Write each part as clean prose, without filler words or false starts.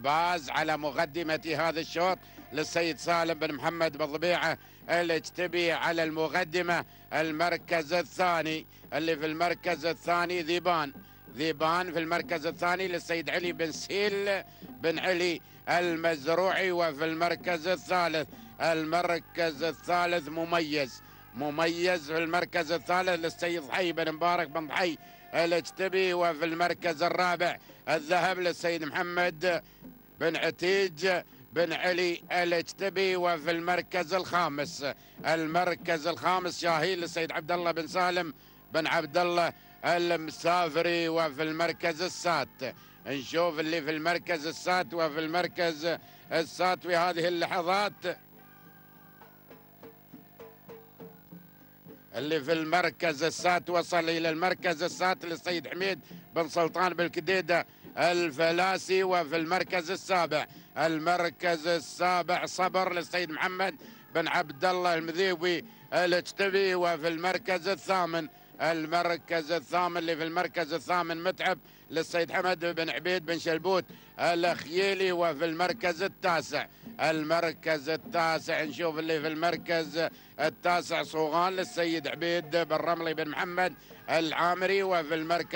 الباز على مقدمة هذا الشوط للسيد سالم بن محمد بالضبيعة الاجتبي على المقدمة. المركز الثاني اللي في المركز الثاني ذيبان في المركز الثاني للسيد علي بن سهيل بن علي المزروعي. وفي المركز الثالث مميز في المركز الثالث للسيد ضحي بن مبارك بن ضحي الاجتبي. وفي المركز الرابع الذهب للسيد محمد بن عتيج بن علي الاجتبي. وفي المركز الخامس شاهين للسيد عبد الله بن سالم بن عبد الله المسافري. وفي المركز السات نشوف اللي في المركز السات. وفي المركز السات في هذه اللحظات اللي في المركز السات وصل إلى المركز السات للسيد حميد بن سلطان بالكديدة الفلاسي. وفي المركز السابع صبر للسيد محمد بن عبد الله المذيبي الاجتبي. وفي المركز الثامن اللي في المركز الثامن متعب للسيد حمد بن عبيد بن شلبوت الأخيلي. وفي المركز التاسع نشوف اللي في المركز التاسع صوغان للسيد عبيد بن رملي بن محمد العامري. وفي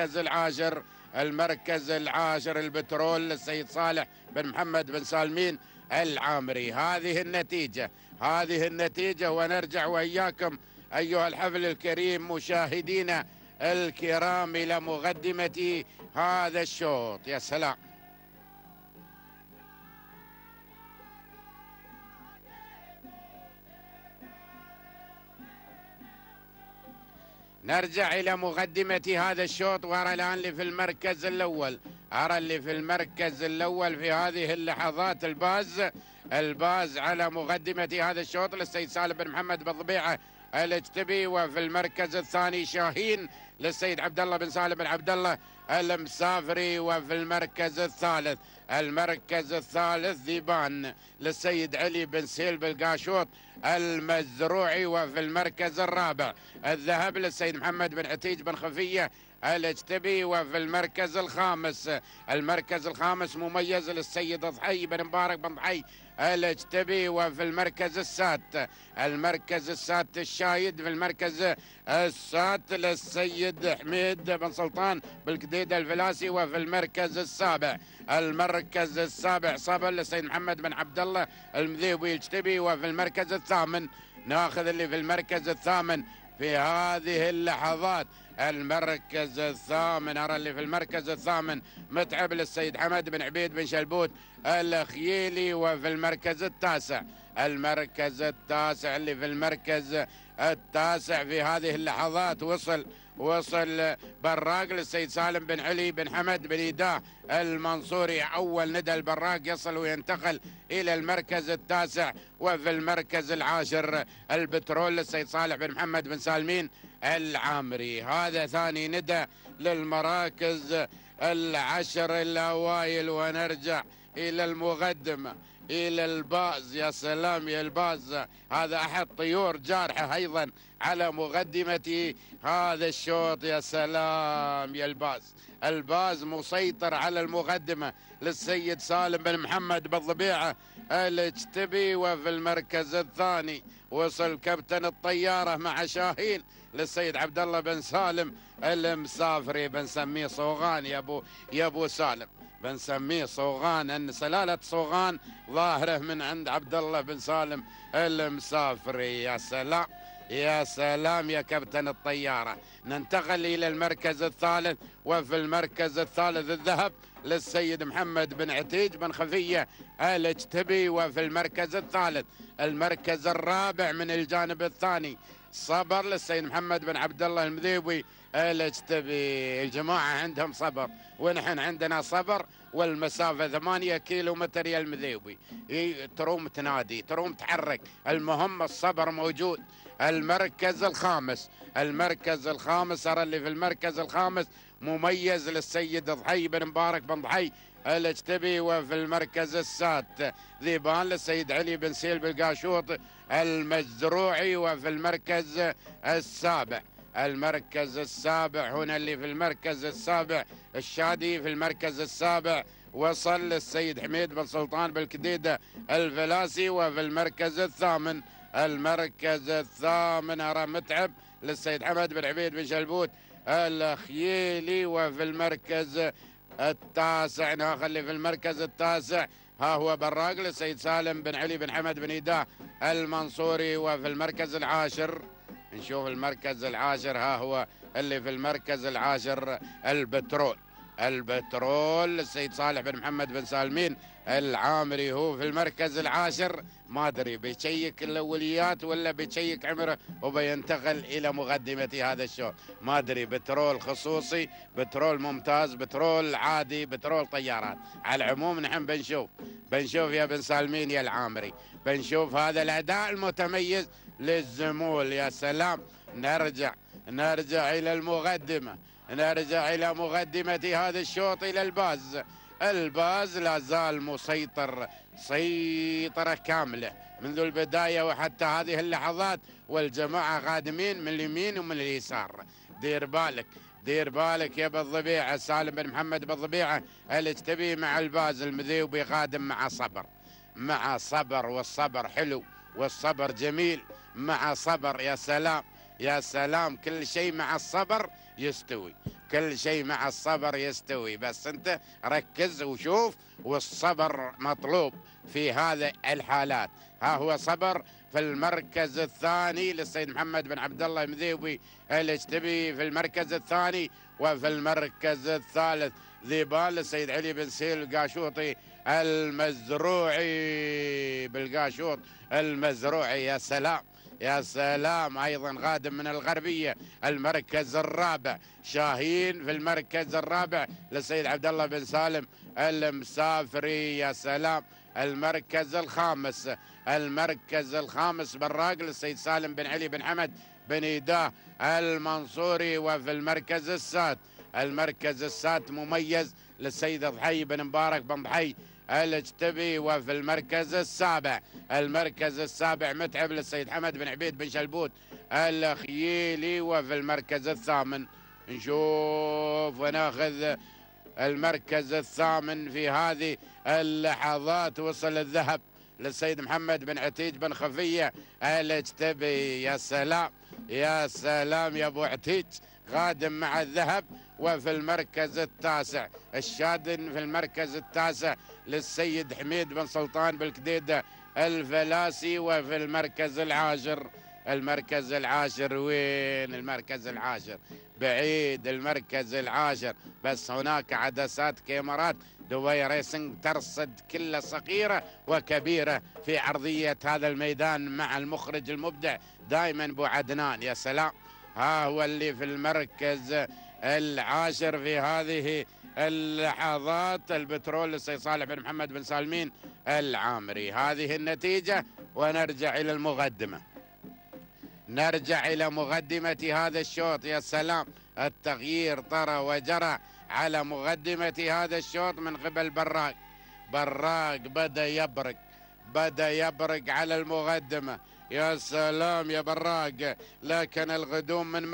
المركز العاشر البترول للسيد صالح بن محمد بن سالمين العامري. هذه النتيجة ونرجع وإياكم أيها الحفل الكريم مشاهدينا الكرام إلى مقدمة هذا الشوط. يا سلام. نرجع إلى مقدمة هذا الشوط وأرى الآن اللي في المركز الأول في هذه اللحظات الباز على مقدمة هذا الشوط للسيد سالم بن محمد بالضبيعة الاجتبي. وفي المركز الثاني شاهين للسيد عبد الله بن سالم بن عبد الله المسافري. وفي المركز الثالث ذيبان للسيد علي بن سهيل بالقاشوط المزروعي. وفي المركز الرابع الذهب للسيد محمد بن عتيج بن خفية الاجتبي. وفي المركز الخامس مميز للسيد ضحي بن مبارك بن ضحي الاجتبي. وفي المركز السادس الشايد. في المركز السادس للسيد حميد بن سلطان بالكديدة الفلاسي. وفي المركز السابع صبر للسيد محمد بن عبد الله المذيبي الاجتبي. وفي المركز الثامن ناخذ اللي في المركز الثامن في هذه اللحظات المركز الثامن. أرى اللي في المركز الثامن متعب للسيد حمد بن عبيد بن شلبوت الأخيلي. وفي المركز التاسع اللي في المركز التاسع في هذه اللحظات وصل براق للسيد سالم بن علي بن حمد بن إيداه المنصوري. أول ندى البراق يصل وينتقل إلى المركز التاسع. وفي المركز العاشر البترول للسيد صالح بن محمد بن سالمين العامري. هذا ثاني ندى للمراكز العشر الأوائل. ونرجع إلى المقدمة إلى الباز. يا سلام يا الباز، هذا أحد طيور جارحة أيضا على مقدمة هذا الشوط. يا سلام يا الباز مسيطر على المقدمة للسيد سالم بن محمد بالضبيعة الاجتبي. وفي المركز الثاني وصل كابتن الطيارة مع شاهين للسيد عبد الله بن سالم المسافري. بنسميه صوغان يا ابو سالم، بنسميه صوغان، ان سلالة صوغان ظاهره من عند عبد الله بن سالم المسافري. يا سلام يا سلام يا كابتن الطيارة. ننتقل إلى المركز الثالث. وفي المركز الثالث الذهب للسيد محمد بن عتيج بن خفية الاجتبي. وفي المركز الثالث المركز الرابع من الجانب الثاني صبر للسيد محمد بن عبد الله المذيبي الاجتبي. الجماعة عندهم صبر ونحن عندنا صبر، والمسافة 8 كيلو متر يا المذيبي. تروم تنادي تروم تحرك، المهم الصبر موجود. المركز الخامس أرى اللي في المركز الخامس مميز للسيد ضحي بن مبارك بن ضحي الاجتبي. وفي المركز السادس ذيبان للسيد علي بن سهيل بالقاشوط المزروعي. وفي المركز السابع هنا اللي في المركز السابع الشادي. في المركز السابع وصل السيد حميد بن سلطان بالكديدة الفلاسي. وفي المركز الثامن، المركز الثامن أرى متعب للسيد حمد بن عبيد بن شلبوت الخييلي. وفي المركز التاسع، نخلي في المركز التاسع ها هو براق للسيد سالم بن علي بن حمد بن إيداه المنصوري. وفي المركز العاشر، نشوف المركز العاشر، ها هو اللي في المركز العاشر البترول. البترول السيد صالح بن محمد بن سالمين العامري هو في المركز العاشر. ما ادري بيشيك الاوليات ولا بيشيك عمره وبينتقل الى مقدمه هذا الشوط، ما ادري. بترول خصوصي، بترول ممتاز، بترول عادي، بترول طيارات. على العموم نحن بنشوف يا بن سالمين يا العامري، بنشوف هذا الاداء المتميز للزمول. يا سلام. نرجع الى المقدمه، نرجع إلى مقدمة هذا الشوط إلى الباز. الباز لا زال مسيطر سيطرة كاملة منذ البداية وحتى هذه اللحظات، والجماعة قادمين من اليمين ومن اليسار. دير بالك يا بالضبيعة، سالم بن محمد بالضبيعة الاتبي مع الباز. المذيوبي قادم مع صبر، والصبر حلو والصبر جميل. مع صبر، يا سلام يا سلام. كل شيء مع الصبر يستوي، كل شيء مع الصبر يستوي. بس انت ركز وشوف، والصبر مطلوب في هذه الحالات. ها هو صبر في المركز الثاني للسيد محمد بن عبد الله المذيوبي الاجتبي في المركز الثاني. وفي المركز الثالث ذيبان للسيد علي بن سيل القاشوطي المزروعي بالقاشوط المزروعي. يا سلام يا سلام. ايضا قادم من الغربيه المركز الرابع شاهين في المركز الرابع للسيد عبد الله بن سالم المسافري. يا سلام. المركز الخامس براق للسيد سالم بن علي بن حمد بن إيداه المنصوري. وفي المركز السادس مميز للسيد ضحي بن مبارك بن ضحي الاجتبي. وفي المركز السابع متعب للسيد حمد بن عبيد بن شلبوت الخييلي. وفي المركز الثامن نشوف وناخذ المركز الثامن في هذه اللحظات. وصل الذهب للسيد محمد بن عتيج بن خفية الاجتبي. يا سلام يا سلام يا ابو عتيج، قادم مع الذهب. وفي المركز التاسع الشادن في المركز التاسع للسيد حميد بن سلطان بالكديدة الفلاسي. وفي المركز العاشر وين المركز العاشر؟ بعيد المركز العاشر، بس هناك عدسات كاميرات دبي ريسنج ترصد كل صغيرة وكبيرة في عرضية هذا الميدان مع المخرج المبدع دائما ابو عدنان. يا سلام. ها هو اللي في المركز العاشر في هذه اللحظات البترول للسيد صالح بن محمد بن سالمين العامري. هذه النتيجة، ونرجع إلى المقدمة، نرجع إلى مقدمة هذا الشوط. يا سلام. التغيير طرى وجرى على مقدمة هذا الشوط من قبل براق بدأ يبرق على المقدمة. يا سلام يا براق. لكن الغدوم من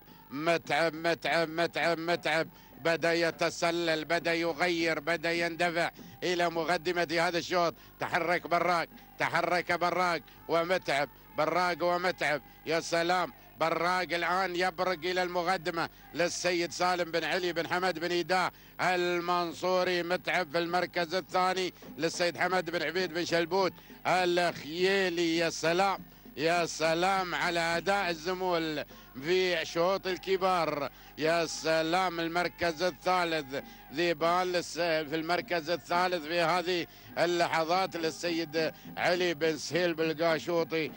متعب بدأ يتسلل، بدأ يغير، بدأ يندفع إلى مقدمة هذا الشوط. تحرك براق ومتعب. يا سلام. براق الآن يبرق إلى المقدمة للسيد سالم بن علي بن حمد بن إيداه المنصوري. متعب في المركز الثاني للسيد حمد بن عبيد بن شلبوت الخييلي. يا سلام يا سلام على أداء الزمول في شوط الكبار. يا سلام. المركز الثالث ذيبان في المركز الثالث في هذه اللحظات للسيد علي بن سهيل بالقاشوطي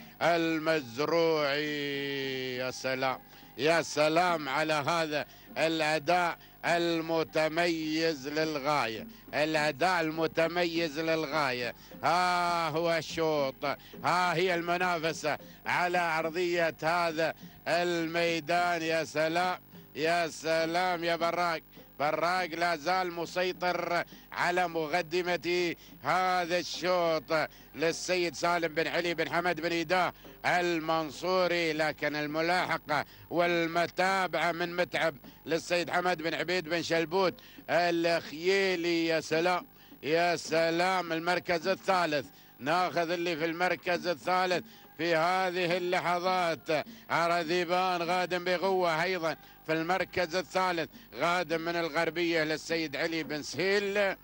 المزروعي. يا سلام يا سلام على هذا الأداء المتميز للغاية. ها هو الشوط، ها هي المنافسة على أرضية هذا الميدان. يا سلام يا سلام يا براق براق لا زال مسيطر على مقدمة هذا الشوط للسيد سالم بن علي بن حمد بن إيداه المنصوري، لكن الملاحقة والمتابعة من متعب للسيد حمد بن عبيد بن شلبوت الخييلي. يا سلام يا سلام، المركز الثالث، ناخذ اللي في المركز الثالث في هذه اللحظات. عرذيبان غادم بقوة أيضا في المركز الثالث، غادم من الغربية للسيد علي بن سهيل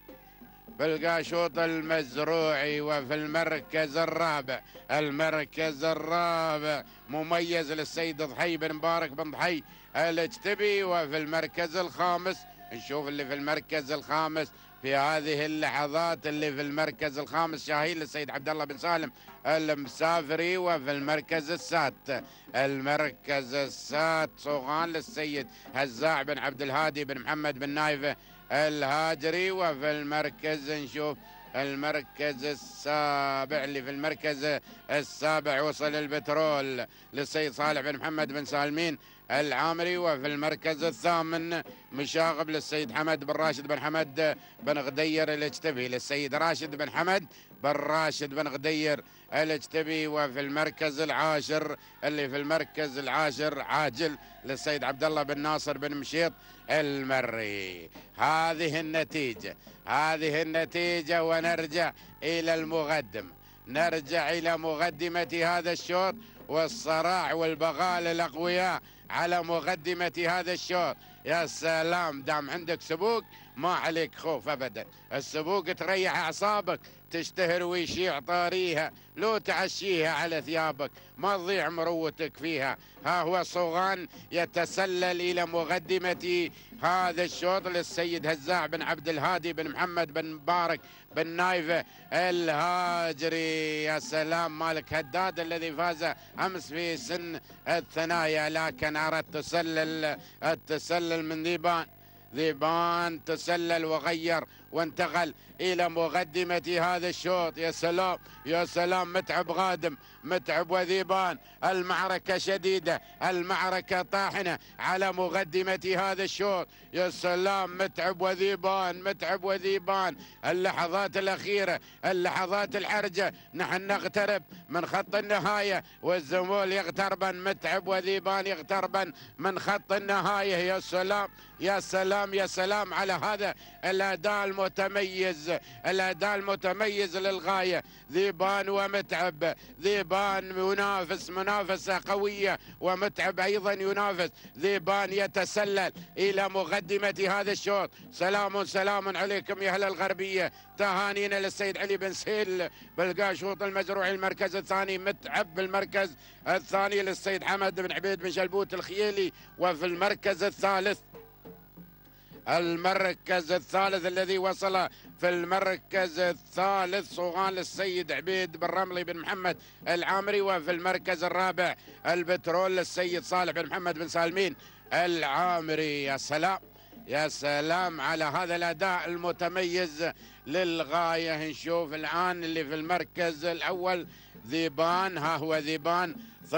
بالقاشوط المزروعي. وفي المركز الرابع، المركز الرابع مميز للسيد ضحي بن مبارك بن ضحي الاجتبي. وفي المركز الخامس، نشوف اللي في المركز الخامس في هذه اللحظات، اللي في المركز الخامس شاهين للسيد عبد الله بن سالم المسافري. وفي المركز السادس، المركز السادس صوغان للسيد هزاع بن عبد الهادي بن محمد بن نايفه الهاجري. وفي المركز نشوف المركز السابع، اللي في المركز السابع وصل البترول للسيد صالح بن محمد بن سالمين العامري. وفي المركز الثامن مشاغب للسيد حمد بن راشد بن حمد بن غدير الاجتبي للسيد راشد بن حمد بن راشد بن غدير الاجتبي. وفي المركز العاشر، اللي في المركز العاشر عاجل للسيد عبد الله بن ناصر بن مشيط المري. هذه النتيجة، هذه النتيجة. ونرجع إلى المقدم، نرجع إلى مقدمة هذا الشوط والصراع والبغال الأقوياء على مقدمة هذا الشوط. يا سلام، دام عندك سبوق ما عليك خوف أبدا، السبوق تريح أعصابك، تشتهر ويشيع طاريها، لو تعشيها على ثيابك ما تضيع مروتك فيها. ها هو صوغان يتسلل إلى مقدمة هذا الشوط للسيد هزاع بن عبد الهادي بن محمد بن مبارك بن نايفه الهاجري. يا سلام، مالك هداد الذي فاز أمس في سن الثنايا، لكن أردت التسلل من ذيبان تسلل وغير وانتقل إلى مقدمة هذا الشوط. يا سلام يا سلام، متعب غادم، متعب وذيبان، المعركة شديدة، المعركة طاحنة على مقدمة هذا الشوط. يا سلام، متعب وذيبان، متعب وذيبان، اللحظات الأخيرة، اللحظات الحرجة، نحن نقترب من خط النهاية والزمول يقتربن، متعب وذيبان يقتربن من خط النهاية. يا سلام يا سلام يا سلام على هذا الأداء المتميز، الأداء المتميز للغاية. ذيبان ومتعب، ذيبان ينافس منافسة قوية ومتعب أيضا ينافس. ذيبان يتسلل إلى مقدمة هذا الشوط. سلام عليكم يا أهل الغربية، تهانينا للسيد علي بن سهيل بالقاشوط المزروعي المركز الثاني. متعب بالمركز الثاني للسيد حمد بن عبيد بن شلبوت الخييلي. وفي المركز الثالث، المركز الثالث الذي وصل في المركز الثالث صوغان للسيد عبيد بن رملي بن محمد العامري. وفي المركز الرابع البترول للسيد صالح بن محمد بن سالمين العامري. يا سلام يا سلام على هذا الأداء المتميز للغاية. نشوف الآن اللي في المركز الأول ذيبان، ها هو ذيبان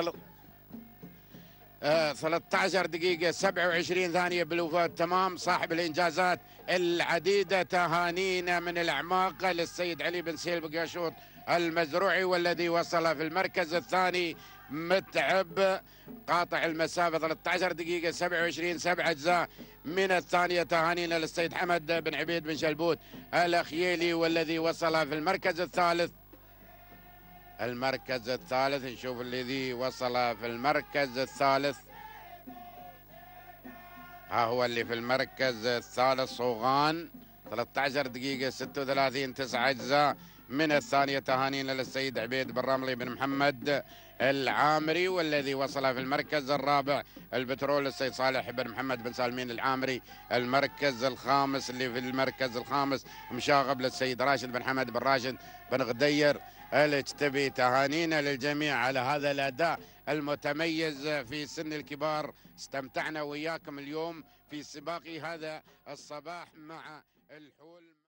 13 دقيقة 27 ثانية بالوفاة تمام، صاحب الإنجازات العديدة. تهانينا من الأعماق للسيد علي بن سهيل بقاشوط المزروعي، والذي وصل في المركز الثاني متعب قاطع المسافة 13 دقيقة 27 7 أجزاء من الثانية. تهانينا للسيد حمد بن عبيد بن شلبوت الخييلي، والذي وصل في المركز الثالث. المركز الثالث نشوف الذي وصل في المركز الثالث، ها هو اللي في المركز الثالث صوغان 13 دقيقة 36 9 أجزاء من الثانية. تهانينا للسيد عبيد بن رملي بن محمد العامري، والذي وصل في المركز الرابع البترول السيد صالح بن محمد بن سالمين العامري. المركز الخامس، اللي في المركز الخامس مشاغب للسيد راشد بن حمد بن راشد بن غدير الاجتبي. تهانينا للجميع على هذا الأداء المتميز في سن الكبار. استمتعنا وياكم اليوم في سباق هذا الصباح مع الحول.